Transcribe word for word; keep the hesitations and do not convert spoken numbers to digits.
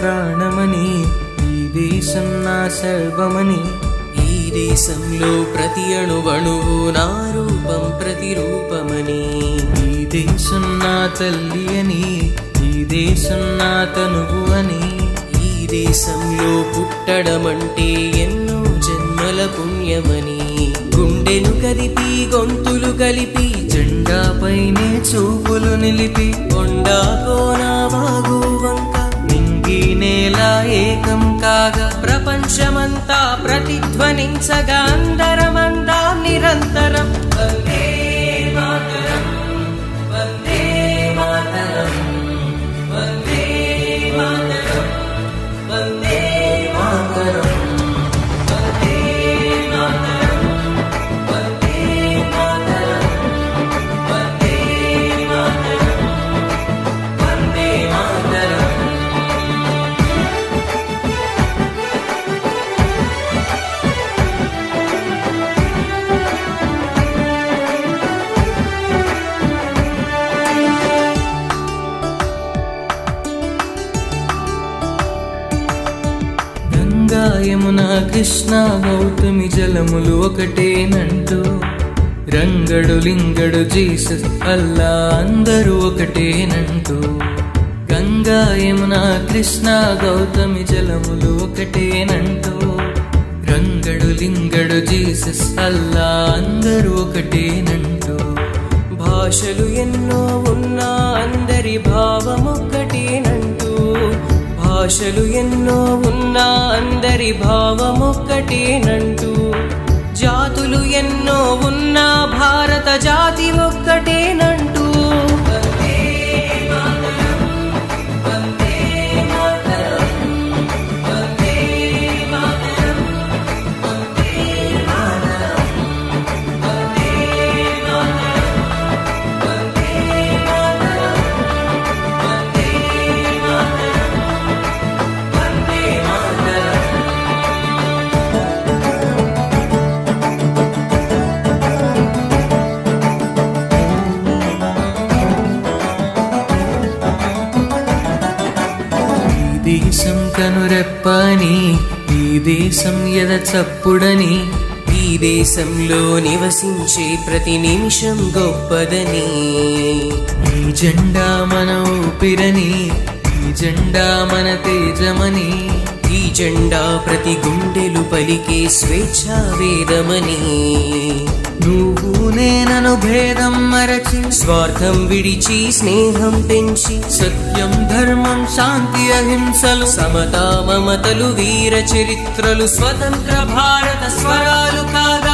ప్రాణమని, ఈ దేశం నా సర్వమని. ఈ దేశంలో ప్రతి అణువణువు నా రూపం ప్రతిరూపమని. ఈ దేశం నా తల్లి అని, ఈ దేశం నా తనువు అని. ఈ దేశంలో పుట్టడమంటే ఎన్నో జన్మల పుణ్యమని. గుండెను కదిపి గొంతులు కలిపి జెండాపైనే చూపులు నిలిపి, కొండా కోన వాగు వంక నింగి నేల ఏకం కాగా, ప్రపంచమంతా ప్రతిధ్వనించగా అందరమంతా నిరంతరం వందే మాతరం, వందే మాతరం, వందే మాతరం, వందే మాతరం. యమునా కృష్ణ గౌతమి జలములు ఒకటేనంటూ, రంగడు లింగడు జీసస్ అల్లా అందరూ ఒకటేనంటూ. గంగా యమునా కృష్ణ గౌతమి జలములు ఒకటేనంటూ, రంగడు లింగడు జీసస్ అల్లా అందరూ ఒకటేనంటూ. భాషలు ఎన్నో ఉన్నా అందరి భావమొక్కటేనంటూ, భాషలు ఎన్నో ఉన్నా అందరి భావమొక్కటేనంటూ. జాతులు ఎన్నో ఉన్నా భారత జాతి ఒక్కటేనంటూ. వందే మాతరం, వందే మాతరం, వందే మాతరం, వందే మాతరం, వందే మాతరం, వందే మాతరం, వందే మాతరం. దేశం కనురెప్పని, ఈ దేశం ఎద చప్పుడని. ఈ దేశంలో నివసించే ప్రతి నిమిషం గొప్పదని. ఈ జెండా మన ఊపిరని, ఈ జెండా మన తేజమని. ఈ జెండా ప్రతి గుండెలు పలికే స్వేచ్ఛా వేదమని. నువ్వు నేనను భేదం మరచి, స్వార్థం విడిచి స్నేహం పెంచి, సత్యం ధర్మం శాంతి అహింసలు సమతా మమతలు వీర చరిత్రలు స్వతంత్ర భారత స్వరాలు కాగా